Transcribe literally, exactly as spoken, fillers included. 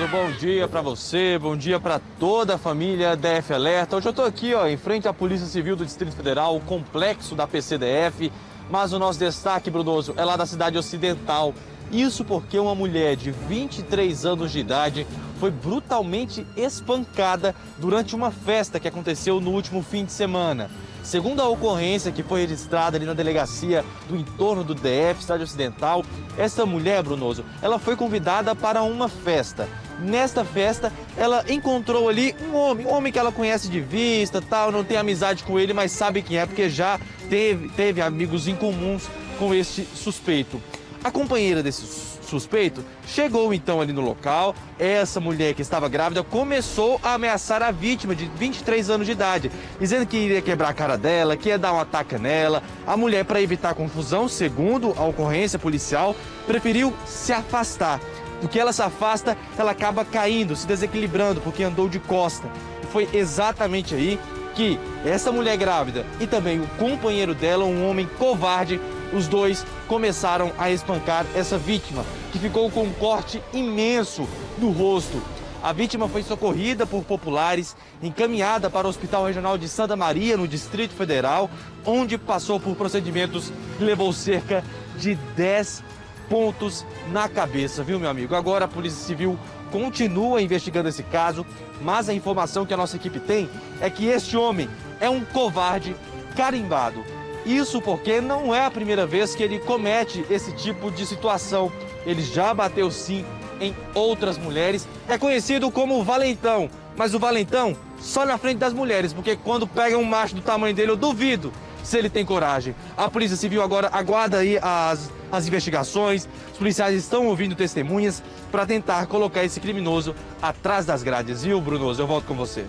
Brunoso, bom dia para você, bom dia para toda a família D F Alerta. Hoje eu estou aqui ó, em frente à Polícia Civil do Distrito Federal, o complexo da P C D F, mas o nosso destaque, Brunoso, é lá da cidade ocidental. Isso porque uma mulher de vinte e três anos de idade foi brutalmente espancada durante uma festa que aconteceu no último fim de semana. Segundo a ocorrência que foi registrada ali na delegacia do entorno do D F, cidade ocidental, essa mulher, Brunoso, ela foi convidada para uma festa. Nesta festa, ela encontrou ali um homem, um homem que ela conhece de vista, tal, não tem amizade com ele, mas sabe quem é, porque já teve, teve amigos em comuns com este suspeito. A companheira desse suspeito chegou então ali no local. Essa mulher que estava grávida começou a ameaçar a vítima de vinte e três anos de idade, dizendo que iria quebrar a cara dela, que ia dar um ataque nela. A mulher, para evitar confusão, segundo a ocorrência policial, preferiu se afastar. Do que ela se afasta, ela acaba caindo, se desequilibrando, porque andou de costa. E foi exatamente aí que essa mulher grávida e também o companheiro dela, um homem covarde, os dois começaram a espancar essa vítima, que ficou com um corte imenso no rosto. A vítima foi socorrida por populares, encaminhada para o Hospital Regional de Santa Maria, no Distrito Federal, onde passou por procedimentos que levou cerca de dez pontos na cabeça, viu, meu amigo? Agora a Polícia Civil continua investigando esse caso, mas a informação que a nossa equipe tem é que este homem é um covarde carimbado. Isso porque não é a primeira vez que ele comete esse tipo de situação. Ele já bateu sim em outras mulheres. É conhecido como o valentão, mas o valentão só na frente das mulheres, porque quando pega um macho do tamanho dele, eu duvido se ele tem coragem. A Polícia Civil agora aguarda aí as, as investigações. Os policiais estão ouvindo testemunhas para tentar colocar esse criminoso atrás das grades. Viu, Brunoso? Eu volto com você.